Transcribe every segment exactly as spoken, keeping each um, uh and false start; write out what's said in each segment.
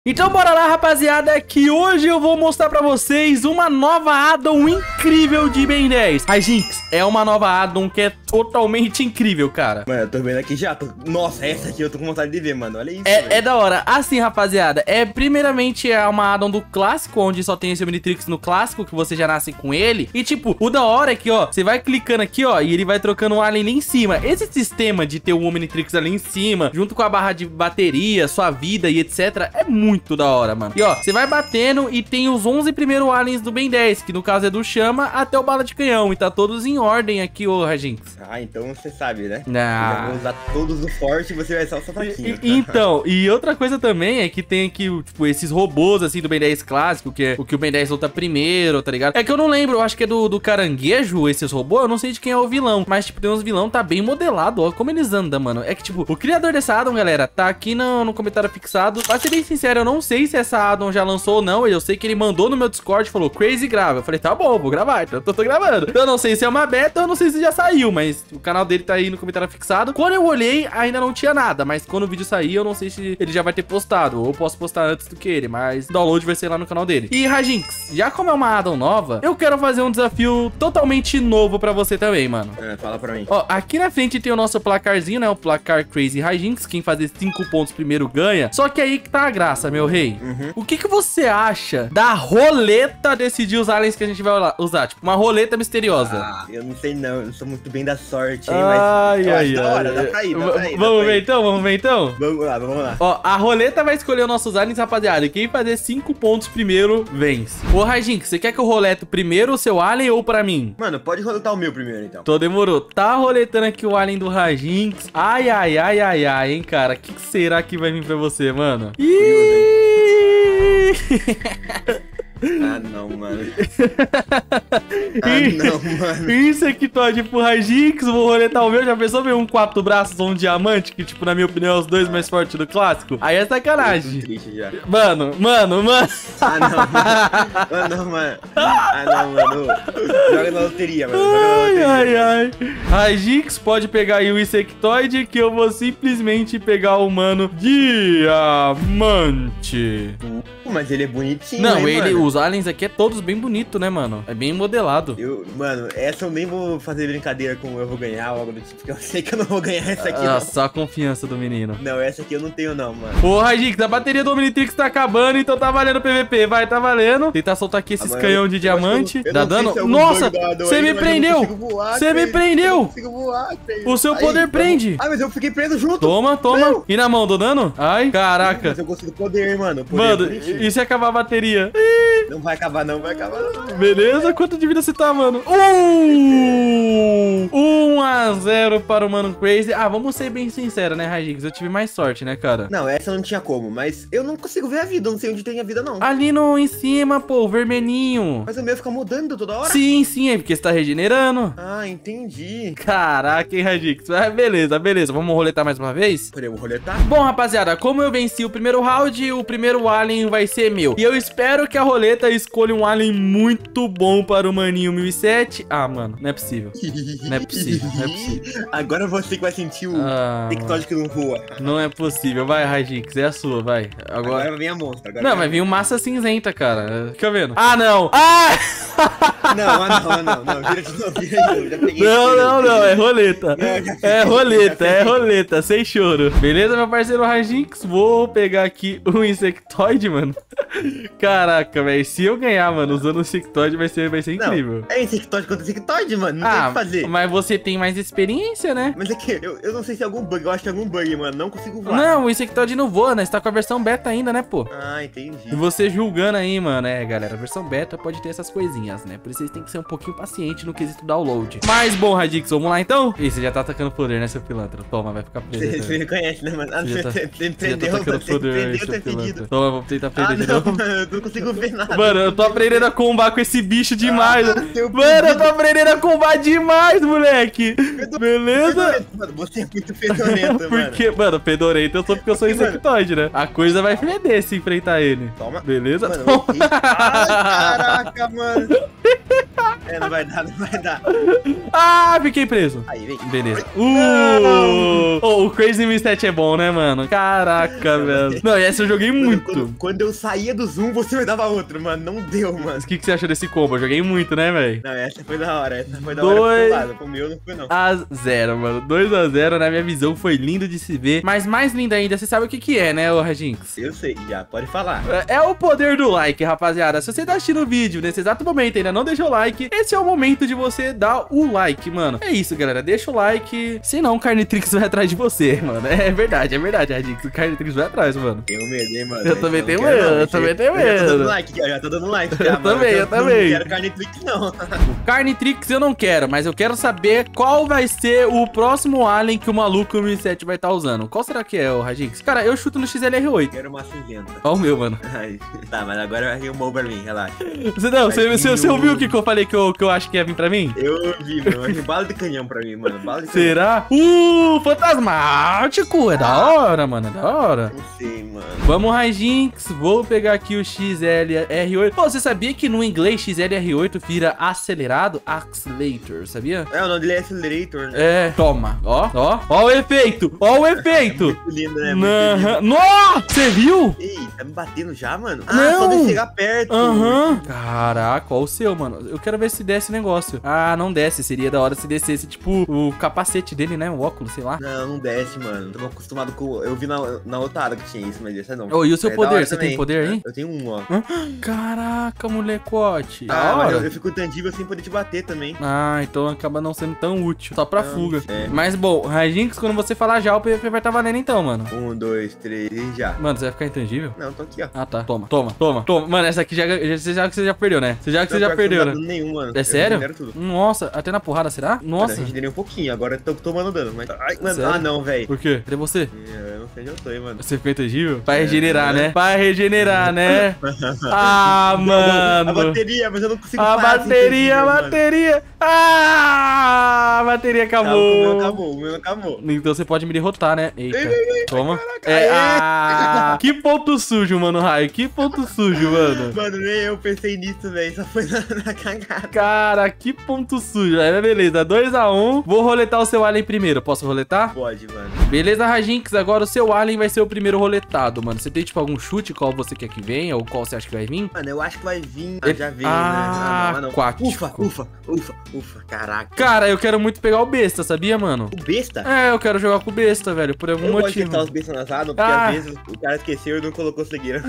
Então bora lá, rapaziada, que hoje eu vou mostrar pra vocês uma nova addon incrível de Ben dez. A Jinx é uma nova addon que é totalmente incrível, cara. Mano, eu tô vendo aqui já. Tô... Nossa, essa aqui eu tô com vontade de ver, mano. Olha isso. É, é da hora. Assim, rapaziada, é primeiramente é uma addon do clássico, onde só tem esse Omnitrix no clássico, que você já nasce com ele. E tipo, o da hora é que, ó, você vai clicando aqui, ó, e ele vai trocando o alien ali em cima. Esse sistema de ter o Omnitrix ali em cima, junto com a barra de bateria, sua vida e etcétera, é muito Muito da hora, mano. E ó, você vai batendo e tem os onze primeiros aliens do Ben dez, que no caso é do Chama até o Bala de Canhão. E tá todos em ordem aqui, ô Rajinx. Ah, então você sabe, né? Ah. Eu vou usar todos os forte e você vai só o fraquinho. E, então, e outra coisa também é que tem aqui, tipo, esses robôs, assim, do Ben dez clássico, que é o que o Ben dez luta primeiro, tá ligado? É que eu não lembro, eu acho que é do, do caranguejo, esses robôs, eu não sei de quem é o vilão. Mas, tipo, tem uns vilão, tá bem modelado, ó, como eles andam, mano. É que, tipo, o criador dessa addon, galera, tá aqui no, no comentário fixado. Pra ser bem sincero, eu não sei se essa addon já lançou ou não. Eu sei que ele mandou no meu Discord e falou, Crazy grava. Eu falei, tá bom, vou gravar, então eu tô, tô gravando. Eu não sei se é uma beta, eu não sei se já saiu, mas o canal dele tá aí no comentário fixado. Quando eu olhei, ainda não tinha nada, mas quando o vídeo sair, eu não sei se ele já vai ter postado, ou eu posso postar antes do que ele, mas o download vai ser lá no canal dele. E Rajinx, já como é uma addon nova, eu quero fazer um desafio totalmente novo pra você também, mano. É, fala pra mim. Ó, aqui na frente tem o nosso placarzinho, né, o placar Crazy Rajinx. Quem fazer cinco pontos primeiro ganha. Só que aí que tá a graça, meu rei. Uhum. O que que você acha da roleta decidir os aliens que a gente vai usar? Tipo, uma roleta misteriosa. Ah, eu não sei não, eu não sou muito bem da sorte, hein, ai, mas... Ai, ai, da ai, hora, dá pra ir, dá pra ir. Vamos pra ver ir. então, vamos ver então? Vamos lá, vamos lá. Ó, a roleta vai escolher os nossos aliens, rapaziada. E quem fazer cinco pontos primeiro, vence. Ô, Rajinx, você quer que eu rolete primeiro o seu alien ou pra mim? Mano, pode roletar o meu primeiro, então. Tô, demorou. Tá roletando aqui o alien do Rajinx. Ai, ai, ai, ai, ai, hein, cara. O que, que será que vai vir pra você, mano? Ih! Ah, não, mano. Ah, não, mano. Isso aqui pode pro Rajinx, vou roletar o meu. Já pensou ver um quatro braços ou um diamante? Que, tipo, na minha opinião, é os dois mais fortes do clássico. Aí é sacanagem. Eu tô triste já. Mano, mano, mano. Ah, não, mano. Ah, não, mano. Ah, não, mano. Joga na loteria, mano. Joga na loteria. Ai, ai, ai. Rajinx pode pegar aí o Insectoid, que eu vou simplesmente pegar o mano Diamante. Mas ele é bonitinho, Não, hein, ele, mano? os aliens aqui é todos bem bonito, né, mano? É bem modelado. Eu, mano, essa eu nem vou fazer brincadeira com eu vou ganhar ou algo do tipo, porque eu sei que eu não vou ganhar essa aqui, Ah, não. só a confiança do menino. Não, essa aqui eu não tenho, não, mano. Ô, Rajinx, a bateria do Omnitrix tá acabando, então tá valendo o P V P. Vai, tá valendo. Tentar soltar aqui esses Ah, mano, canhão de eu diamante. acho que eu- eu Dá não sei dano? se é algum Nossa, bug da Addon você aí, me mas eu não prendeu. consigo voar, Você me Crazy. Eu prendeu. não consigo voar, Crazy. O seu Aí, poder vamos- prende. Ah, mas eu fiquei preso junto. Toma, toma. Não. E na mão, dou dano? Ai, caraca. Mas eu consigo poder, mano. Poder Mano, bonitinho. e se acabar a bateria? Não vai acabar, não vai acabar, não. Beleza? Quanto de vida você tá, mano? Uh! um a zero para o mano Crazy. Ah, vamos ser bem sinceros, né, Rajinx? Eu tive mais sorte, né, cara? Não, essa não tinha como, mas eu não consigo ver a vida, eu não sei onde tem a vida, não. Ali no em cima, pô, o vermelhinho. Mas o meu fica mudando toda hora. Sim, sim, é porque você tá regenerando. Ah, entendi. Caraca, hein, Rajinx? Ah, beleza, beleza. Vamos roletar mais uma vez? Podemos roletar? Bom, rapaziada, como eu venci o primeiro round, o primeiro alien vai ser meu. E eu espero que a roleta escolha um alien muito bom para o maninho mil e sete. Ah, mano, não é possível. Não é possível, não é possível. Agora você que vai sentir o Ah, Tectóide que não voa. não é possível. Vai, Rajinx, é a sua, vai. Agora, Agora... vai vir a monstra. Agora Não, vai vir um massa cinzenta, cara. Fica vendo. Ah, não. Ah! Não, ah, não, ah, não, não. Vira de novo, vira de novo. Já peguei. Não, não, não, é roleta. Não, já peguei, É roleta, já é peguei. roleta, sem choro. Beleza, meu parceiro Rajinx? Vou pegar aqui o Insectoid, mano. Caraca, velho. Se eu ganhar, mano, usando o Insectoid, vai ser, vai ser Não, incrível. é Insectoide contra Insectoide, mano. Não tem o Ah, que fazer. mas você tem mais experiência, né? Mas é que eu, eu não sei se é algum bug. Eu acho que é algum bug, mano. Não consigo voar. Não, o Insectoid não voa, né? Você tá com a versão beta ainda, né, pô? Ah, E entendi. você julgando aí, mano, é, galera, a versão beta pode ter essas coisinhas, né? Por isso vocês têm que ser um pouquinho paciente no quesito download. Mas, bom, Radix, vamos lá então? Ih, você já tá atacando poder, né, seu pilantra? Toma, vai ficar preso. Você, né? você me conhece, né, mano? Ah, Você já tá- você, você me Você já tá prendeu, atacando mano. Você me poder aí, prendeu, seu tá pilantra. fedido. Toma, vou tentar Ah, prender de não, novo. mano, eu não consigo ver nada. Mano, eu tô aprendendo a combar com esse bicho demais. Ah, seu Mano, eu tô aprendendo a combar demais, moleque. Beleza? Mano, você é muito fedorento, mano. Porque, mano, pedorento eu sou porque eu sou Mano. insectoide, né? A coisa vai feder se enfrentar ele. Toma. Beleza? Mano, Toma. eu errei. Ai, caraca, mano. É, não vai dar, não vai dar. Ah, fiquei preso. Aí, vem. Beleza. Uh! Oh, o Crazy Mistet é bom, né, mano? Caraca, velho. Não, e essa eu joguei muito. Quando, quando eu saía do zoom, você me dava outro, mano. Não deu, mano. O que, que você achou desse combo? Eu joguei muito, né, velho? Não, essa foi da hora. Essa foi da Dois... hora pro seu lado. Pro meu não foi, não. A zero, mano. dois a zero, na minha visão, foi lindo de se ver. Mas mais lindo ainda, você sabe o que que é, né, ô Rajinx? Eu sei, já. Pode falar. É, é o poder do like, rapaziada. Se você tá assistindo o vídeo nesse exato momento e ainda não deixou o like, esse é o momento de você dar o like, mano. É isso, galera. Deixa o like. Senão o Carnitrix vai atrás de você, mano. É verdade, é verdade, Rajinx. O Carnitrix vai atrás, mano. Tenho medo, hein, mano. Eu também não tenho quero, medo, não. eu também tenho Eu já tô dando medo. like, já tô dando like. Eu já, mano. também, eu também. Não quero Carnitrix, não. O Carnitrix eu não quero, mas eu quero saber qual vai ser o próximo alien que o maluco M sete vai estar usando. Qual será que é, o Rajinx? Cara, eu chuto no X L R oito. Quero uma cinzenta. Ó o meu, mano. Ai, tá, mas agora vai vir um bom pra mim, relaxa. Você não, você, Vai você, vir você um- ouviu o que, que eu falei que eu, que eu acho que ia vir pra mim? Eu vi, mano. Vai vir bala de canhão pra mim, mano. Bala de canhão. Será? Uh, fantasmático! É da hora, mano, é da hora. Não sei, mano. Vamos, Rajinx, vou pegar aqui o X L R oito. Pô, você sabia que no inglês X L R oito vira acelerado? Accelerator, sabia? É, o nome dele é Accelerator, né? É, toma, ó, ó, ó o efeito, ó o efeito. Muito lindo, né? Muito lindo. Aham. Nossa, você viu? Ei, tá me batendo já, mano? Ah, Não. só de chegar perto. Aham. Caraca, ó o seu, mano. Eu quero ver se desce o negócio. Ah, não desce. Seria da hora se descesse, tipo, o capacete dele, né? O óculos, sei lá. Não, não desce, mano. Tô acostumado com... Eu vi na, na outra área que tinha isso, mas essa não. Ô, e o seu É da poder? hora Você também. tem poder aí? Eu tenho um, ó. Hã? Caraca, molecote. Da Ah, mas hora. eu, eu fico intangível sem poder te bater também. Ah, então acaba não sendo tão útil. Só pra Não, fuga. é. Mas, bom, Rajinx, quando você falar já, o P V P vai estar valendo então, mano. Um, dois, três e já. Mano, você vai ficar intangível? Não, tô aqui, ó. Ah, tá. Toma, toma, toma, toma. Mano, essa aqui já, já, você já que você já perdeu, né? Você já que você já Não, pior que perdeu, não né? tá dando nenhum, mano. É Eu sério? regenero tudo. Nossa, até na porrada, será? Cara, Nossa. eu regenerei um pouquinho, agora eu tô tomando dano, mas... Ai, mano, Sério? ah, não, velho. Por quê? Cadê você? Eu não sei onde eu tô, hein, mano. Você ficou intangível? Vai É, regenerar, né? né? Vai regenerar, né? Ah, A mano. bateria, mas eu não consigo A parar sem bateria, a intangível, mano. bateria. Ah, a bateria Tá, o meu acabou. acabou, o meu acabou. Então você pode me derrotar, né? Eita, Ei, ei, ei, toma. caraca, É, aê. ah, que ponto sujo, mano, Raio. Que ponto sujo, mano. Mano, nem eu pensei nisso, velho. Só foi na, na cagada. Cara, que ponto sujo. É, beleza, dois a um. Vou roletar o seu alien primeiro. Posso roletar? Pode, mano. Beleza, Rajinx, agora o seu alien vai ser o primeiro roletado, mano. Você tem, tipo, algum chute qual você quer que venha ou qual você acha que vai vir? Mano, eu acho que vai vir. Ah, Ele- já veio, Ah, né? Ah, não, ah, não. aquático. Ufa, ufa, ufa, ufa. Caraca. Cara, eu quero muito pegar o besta, sabia, mano? O besta? É, eu quero jogar com o besta, velho, por algum Eu gosto de motivo. tentar os bestas nas águas, porque Ah. às vezes o cara esqueceu e não colocou seguir.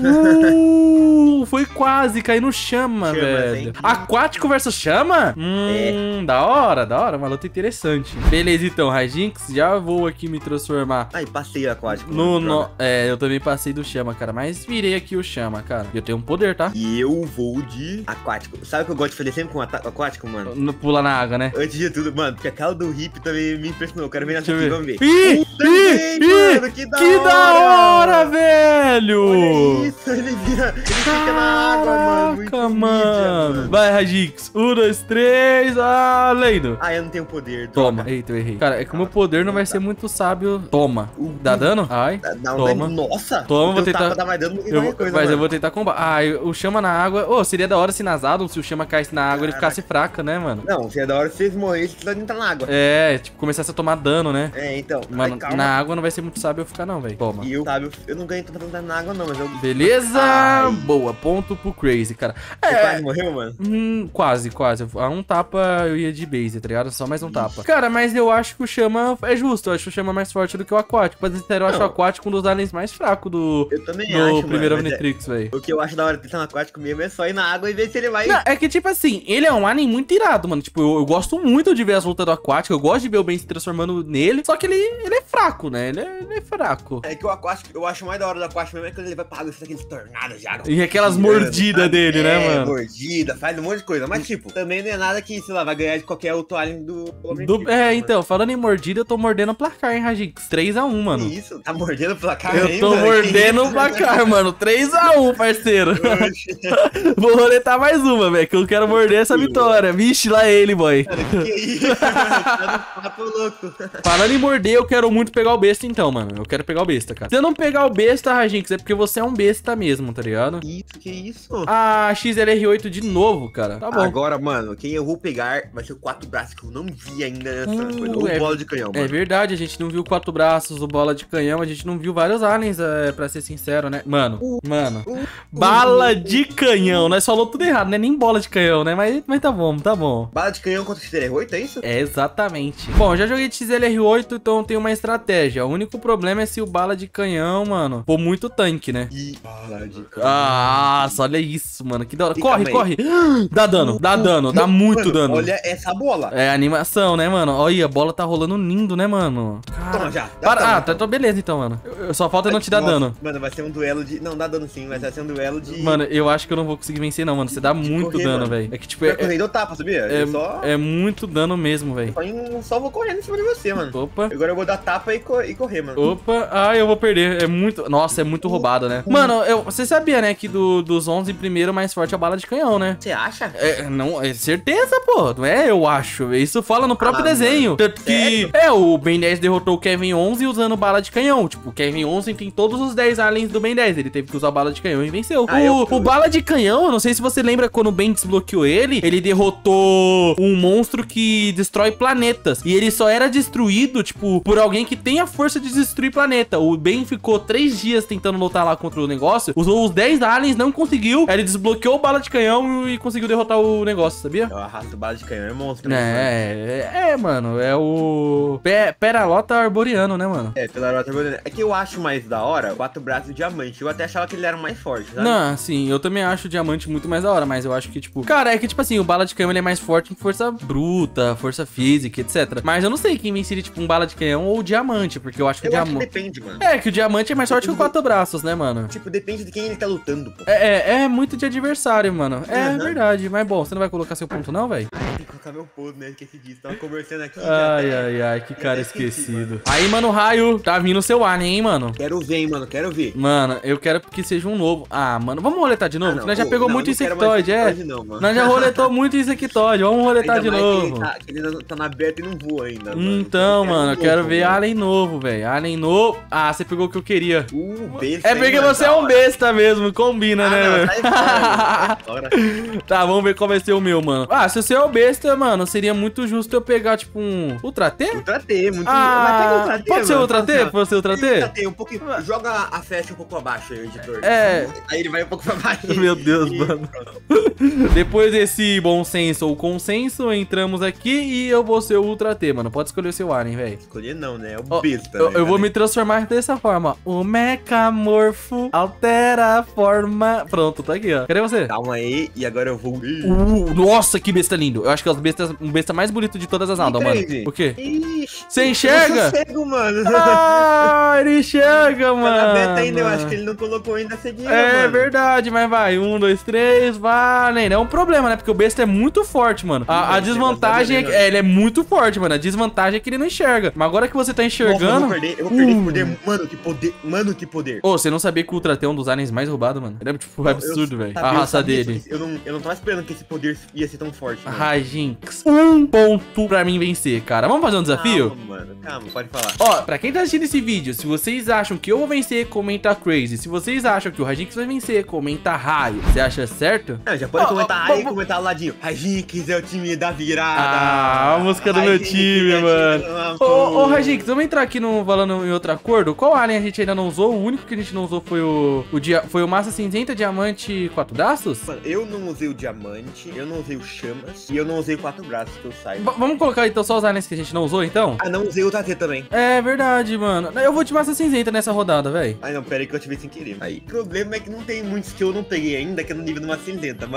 Uh, foi quase, cair no chama, Chama, velho. hein? Aquático versus chama? Hum, da hora, da hora, uma luta interessante. Beleza, então, Rajinx, já vou aqui me transformar Ai, passei o aquático. no, mano, no... droga. É, eu também passei do chama, cara, mas virei aqui o chama, cara. Eu tenho um poder, tá? E eu vou de aquático. Sabe o que eu gosto de fazer sempre com ata- aquático, mano? No- Pular na água, né? Antes de tudo, mano, porque aquela do hip também me impressionou. Quero ver nessa Deixa eu aqui, ver. vamos ver. Ih, Uh, também, ih, mano, que da Que hora! da hora, velho! Olha isso, ele vira. Ele fica na água, mano. Muito Caraca, mídia, mano. Vai, Rajinx. Um, dois, três. Ah, lendo. Ah, eu não tenho poder. Toma. droga. Eita, eu errei. Cara, é que o meu poder não vai ser muito sábio. Toma. Uh, Dá dano? Ai. Dá- dá um Toma. dano- Nossa! Toma, o vou teu tentar- tapa dá mais dano do que Eu, qualquer vou- coisa, mas eu mano. vou tentar combater. Ah, o chama na água. Ô, seria da hora se nas Adams, se o chama caísse na água, ele ficasse fraca, né, mano? Não, se é da hora se vocês morrerem, vocês precisam entrar na água. É, tipo, começasse a tomar dano, né? É, então. Mano, Ai, calma. na água não vai ser muito sábio eu ficar, não, velho. Toma. E eu, sabe, eu, eu não ganhei tanto dano na água, não, mas eu. Beleza? Ai. Boa. Ponto pro Crazy, cara. Você É. quase morreu, mano? Hum, quase, quase. A um tapa eu ia de base, tá ligado? Só mais um tapa. Cara, mas eu acho que o chama é justo. Eu acho o chama mais forte do que o aquático. Pra ser sincero, eu acho o Não. aquático um dos aliens mais fracos do, Eu também do acho, primeiro mano. mas é- Omnitrix, velho. O que eu acho da hora de estar no aquático mesmo é só ir na água e ver se ele vai. Não, é que, tipo assim, ele é um alien muito irado, mano. Tipo, eu, eu gosto muito de ver as lutas do aquático. Eu gosto de ver o Ben se transformando nele. Só que ele, ele é fraco, né? Ele é, ele é fraco. É que o aquático, eu acho mais da hora do aquático mesmo é quando ele vai pra água e faz aqueles tornados já. E aquelas girando, mordidas sabe? dele, é, né, mano? mordida, faz um monte de coisa. Mas, tipo, também não é nada que, sei lá, vai ganhar de qualquer outro alien do... Do- é, então, falando em mordida, eu tô mordendo o placar, hein, Rajinx? três a um, mano. Isso, tá tá mordendo o placar Eu aí, tô mano? mordendo o placar, mano. três a um, parceiro. Vou roletar mais uma, velho, que eu quero morder essa vitória. Vixe, lá ele, boy. Cara, que que é isso, mano? Tá no papo louco. Falando em morder, eu quero muito pegar o besta então, mano. Eu quero pegar o besta, cara. Se eu não pegar o besta, Rajinx, é porque você é um besta mesmo, tá ligado? Isso, que isso? A X L R oito de novo, cara. Tá bom. Agora, mano, quem eu vou pegar vai ser o quatro braços, que eu não vi ainda nessa Uh, coisa. Ou é- bola de canhão, mano. É verdade, a gente não viu quatro braços, o bola de canhão, a gente não viu vários aliens, é, pra ser sincero, né? Mano, mano, bala de canhão, nós falou tudo errado, né? Nem bola de canhão, né? Mas, mas tá bom, tá bom. Bala de canhão contra o X L R oito, é isso? É, exatamente. Bom, já joguei de X L R oito, então eu tenho uma estratégia. O único problema é se o bala de canhão, mano, for muito tanque, né? E bala de canhão. Ah, olha isso, mano, que da hora. E Corre, calma aí. corre. Dá dano, dá dano, dá muito Mano, dano. Olha essa bola. É animação, né, mano? Olha, a bola tá rolando lindo, né, mano? Toma já. dá Para... dano, Ah, então. tá, tá beleza então, mano. Eu, eu só falta não te dar Nossa, dano. Mano, vai ser um duelo de... Não, dá dano sim, mas vai ser um duelo de... Mano, eu acho que eu não vou conseguir vencer, não, mano. Você dá muito correr, dano, mano. velho. É que, tipo, Pra é, correr deu tapa, sabia? é, eu só... é muito dano mesmo, velho. Só, em- só vou correndo em cima de você, mano. Opa. Agora eu vou dar tapa e, co- e correr, mano. Opa, ah, eu vou perder. É muito. Nossa, é muito roubado, né? Mano, eu, você sabia, né, que do, dos onze primeiro o mais forte é a bala de canhão, né? Você acha? É, não, é certeza, pô. Não é, eu acho. Isso fala no próprio Ah, desenho. mano. Tanto que, Sério? é, o Ben dez derrotou o Kevin onze usando bala de canhão. Tipo, o Kevin onze tem todos os dez aliens do Ben dez. Ele teve que usar bala de canhão e venceu. Ah, o, eu- o bala de canhão, eu não sei se você lembra quando o Ben desbloqueou ele, ele derrotou um monstro que destrói planetas. E ele só era destruído, tipo, por alguém que tem a força de destruir planeta. O Ben ficou três dias tentando lutar lá contra o negócio, usou os dez aliens, não conseguiu. Aí ele desbloqueou o bala de canhão e conseguiu derrotar o negócio, sabia? Eu arrasto bala de canhão, é monstro. né, mano? É, é, é, mano, é o Pe- Peralota arboriano, né, mano? É, pela rota Golden. É que eu acho mais da hora quatro braços e diamante. Eu até achava que ele era mais forte, sabe? Não, sim, eu também acho o diamante muito mais da hora, mas eu acho que, tipo... Cara, é que, tipo assim, o bala de canhão, ele é mais forte em força bruta, força física, etcétera. Mas eu não sei quem venceria, tipo, um bala de canhão ou o diamante, porque eu acho que Eu o acho que diamante... depende, mano. É, que o diamante é mais forte que o quatro braços, né, mano? Tipo, depende de quem ele tá lutando, pô. É, é, é muito de adversário, mano. É Aham. verdade, mas bom, você não vai colocar seu ponto não, velho? Tem que colocar meu ponto, né? Esqueci disso. Tava conversando aqui. já Ai, até- ai, ai, que cara até esqueci, esquecido. Aí, mano, raio, tá vindo o seu alien, hein, mano? Quero ver, hein, mano. Quero ver. Mano, eu quero que seja um novo. Ah, mano, vamos roletar de novo? Ah, que não. nós já Ô, pegou não, muito não quero mais insectoide, é? insectoide, não, mano. Nós já roletou muito insectoide, vamos roletar Ainda de mais que novo. ele tá, que ele ainda tá na aberta e não voa ainda, mano. Então, mano, eu um quero novo, ver mano. alien novo, velho. Alien novo. Ah, você pegou o que eu queria. Uh, besta, É hein, porque mano, você é da um hora. besta mesmo, combina, Ah, né, não, velho? sai fora, mano, sai fora. Tá, vamos ver qual vai ser o meu, mano. Ah, se você é o besta, mano, seria muito justo eu pegar, tipo, um Ultra T? Ultra T, muito... Ah, Mas pega Ultra T, pode ser mano, Ultra T? fala assim, ó. Pode ser Ultra T? Ultra T, um pouquinho... Joga a flecha um pouco abaixo aí, editor. É. Aí ele vai um pouco pra baixo. Meu Deus, E- mano. Depois desse bom senso ou consenso, entramos aqui e eu vou ser o Ultra T, mano. Pode escolher o seu alien, velho. Escolher não, né? É o Ó, besta, Eu, né, eu vou cara? me transformar dessa forma. O mecamorfo altera a forma. Pronto, tá aqui, ó. Cadê você? Calma aí, e agora eu vou... Uh, nossa, que besta lindo. Eu acho que é o besta, um besta mais bonito de todas as Zelda, mano. Crazy. O quê? Ixi, Você enxerga? Eu sou cego, mano. Ah, ele enxerga, Tá mano. na beta ainda, eu acho que ele não colocou ainda a cegueira, É mano. verdade, mas vai. Um, dois, três, vai. É um problema, né? Porque o besta é muito forte, mano. A, a Sim, desvantagem é você que gosta é, ele é muito forte, mano. A desvantagem é que ele não enxerga. Mas agora que você tá Nossa, eu enxergando. vou perder, eu vou perder esse Uh. poder. Mano, que poder. Mano, que poder. Ô, você não sabia que o Ultra T é um dos aliens mais roubados, mano? Ele é tipo absurdo, Eu velho. sabia, A eu raça sabia dele. disso. Eu não, eu não tava esperando que esse poder ia ser tão forte. mano. Rajinx. Um ponto pra mim vencer, cara. Vamos fazer um desafio? Calma, mano. Calma, pode falar. Ó, pra quem tá assistindo esse vídeo, se vocês acham que eu vou vencer, comenta Crazy. Se vocês acham que o Rajinx vai vencer, comenta Raio. Você acha certo? Não, já pode Ó, comentar ó, aí e ó, comentar do ladinho. Rajinx é o time da virada. Ah, a música do meu Rajinx time, é o mano. do amor. Ô, ô, Rajinx, vamos entrar aqui no, falando em outro acordo. Qual alien a gente ainda não usou? O único que a gente não usou foi o, o, dia, foi o Massa Cinzenta, Diamante, Quatro Braços? Mano, eu não usei o diamante, eu não usei o chamas e eu não usei o quatro braços que eu saiba. V- vamos colocar então só os aliens que a gente não usou, então? Ah, não usei o T também. É verdade, mano. Eu vou de Massa Cinzenta nessa rodada, velho. Ai não, pera aí que eu ativei sem querer. Aí, o problema é que não tem muitos que eu não peguei ainda, que é no nível de uma cinzenta, mano.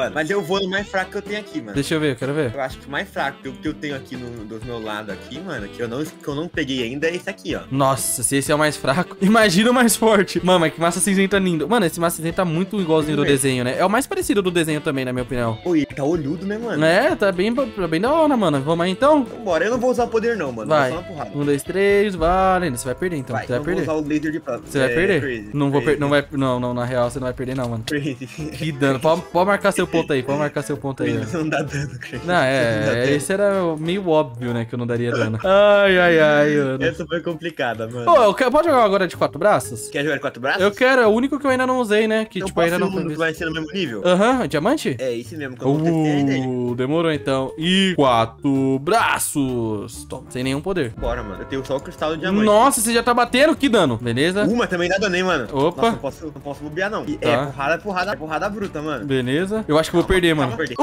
mano. Mas eu vou no mais fraco que eu tenho aqui, mano. Deixa eu ver, eu quero ver. Eu acho que o mais fraco que eu, que eu tenho aqui no, do meu lado aqui, mano, que eu, não, que eu não peguei ainda, é esse aqui, ó. Nossa, se esse é o mais fraco, imagina o mais forte. Mano, mas que massa cinzenta lindo. Mano, esse massa cinzenta tá muito igualzinho do desenho, né? É o mais parecido do desenho também, na minha opinião. Pô, ele tá olhudo, né, mano? É, tá bem, tá bem da hora, mano. Vamos aí, então? Vambora, eu não vou usar o poder não, mano. Vai. Vou só na porrada. Um, dois, três, valendo. Você vai perder, então. Vai, Você vai então perder. vou usar o laser de prata. Você vai É, perder? crazy, Não vou crazy. perder. Não vai. Não, não, na real, você não vai perder, não, mano. Crazy. Que dano. Pode, pode marcar seu ponto aí, pode marcar seu ponto aí. Crazy, Ó. não dá dano, crazy. Não, Não dá é, dano. esse era meio óbvio, né, que eu não daria dano. Ai, ai, ai, mano. Essa foi complicada, mano. Ô, eu quero- pode jogar agora de quatro braços? Quer jogar de quatro braços? Eu quero, é o único que eu ainda não usei, né, que Então tipo, ainda posso não ir no foi que vai ser no mesmo nível? Aham, diamante? É, esse mesmo que eu não testei ainda. ele. Uh, demorou então. E quatro braços. Toma, sem nenhum poder. Bora, mano. Eu tenho só o cristal do diamante. Nossa, você já tá batendo? Que dano. Beleza? Uma também dá dano, hein, mano. Opa. Nossa, não posso, não posso bobear, não. E Tá. É porrada, porrada, porrada bruta, mano. Beleza. Eu acho que eu vou perder, mano. Calma, perdi.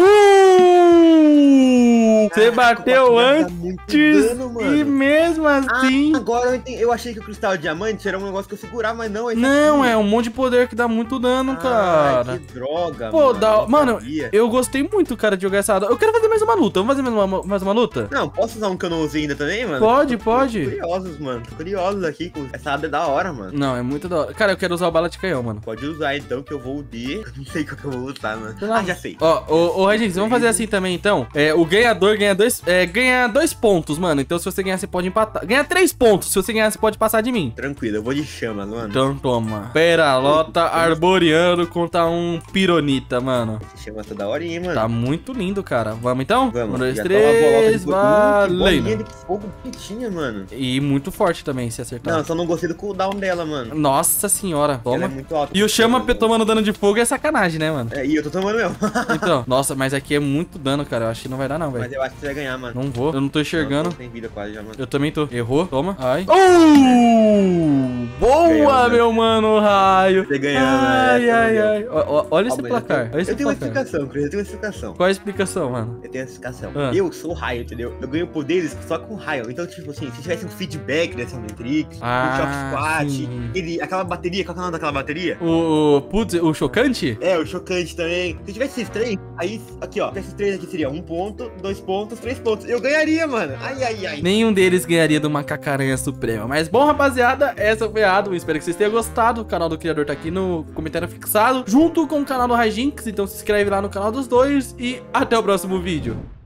Uh! Você Caraca, bateu o quatro dá antes muito dano, mano. e mesmo assim... Agora eu, entendi. Eu achei que o cristal diamante era um negócio que eu segurava, mas não. esse Não, aqui. é um monte de poder que dá muito dano, cara. Ai, que droga, Pô, mano. dá... não Mano, sabia. eu gostei muito, cara, de jogar essa... Eu quero fazer mais uma luta. Vamos fazer mais uma, mais uma luta? Não, posso usar um que eu não usei ainda também, mano? Pode, Tô pode. curiosos, mano. Tô curiosos aqui. Com... Essa aba é da hora, mano. Não, é muito da hora. Cara, eu quero usar o bala de canhão, mano. Pode usar então, que eu vou de... Eu não sei qual que eu vou usar, mano. Sei lá. Ah, já sei. Ó, ô, ô, Regis, vamos fazer assim também, então. É, o ganhador ganha dois, é, ganha dois pontos, mano. Então, se você ganhar, você pode empatar. Ganha três pontos. Se você ganhar, você pode passar de mim. Tranquilo, eu vou de chama, mano. Então, toma. Peralota arboreando contra um pironita, mano. Esse chama tá da hora, hein, mano. Tá muito lindo, cara. Vamos, então? Vamos. Um, dois, Já tá uma bolota três, de fogo. Uh, que bolinha valendo. de fogo bonitinha, mano. E muito forte também, se acertar. Não, só não gostei do cooldown dela, mano. Nossa senhora, Ela é toma. muito alta. E o chama tomando dano de fogo é sacanagem, né, mano? É, e eu tô tomando mesmo. Então, nossa, mas aqui é muito dano, cara. Eu acho que não vai dar, não, Mas velho. eu acho que você vai ganhar, mano. Não vou. Eu não tô enxergando. Não tem vida quase já, mano. Eu também tô. Errou. Toma. Ai. Uh! Boa, Ganhou, né? meu mano, raio. Você ganhou, Ai, né? ai, Essa ai. Ó, ó, olha Ó, esse mas eu placar. tenho- Olha esse Eu tenho uma placar. explicação, Cris. Eu tenho uma explicação. Qual a explicação, mano? Eu tenho uma explicação. Ah. Eu sou raio, entendeu? Eu ganho poderes só com raio. Então, tipo assim, se tivesse um feedback dessa Matrix, Ah, um Shock Squat, sim. ele, aquela bateria, qual que é o nome daquela bateria? O, o putz, o chocante? É, o chocante também. Se tivesse esses três, aí, aqui, ó. Esses três aqui seria um ponto, dois pontos, três pontos. Eu ganharia, mano. Ai, ai, ai. Nenhum deles ganharia de uma cacaranha suprema. Mas bom, rapaziada, essa foi a Ado. Espero que vocês tenham gostado. O canal do criador tá aqui no comentário fixado, junto com o canal do Rajinx. Então se inscreve lá no canal dos dois e até o próximo vídeo.